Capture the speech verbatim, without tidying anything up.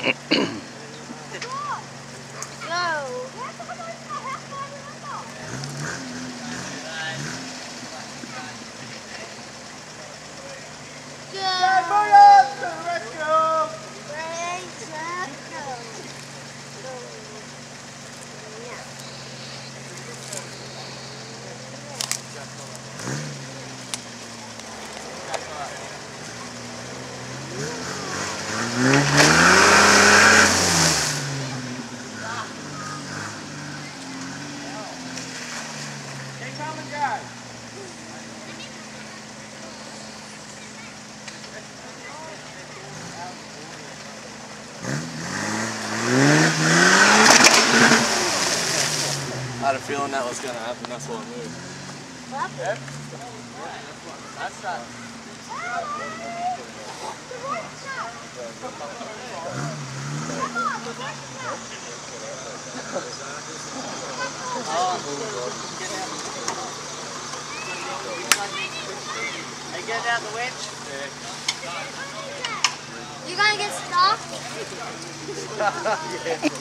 I had a feeling that was going to happen, that's what I moved. What? Yeah. That's that. Are you getting out the winch? Yeah. You gonna get stuck? Yeah.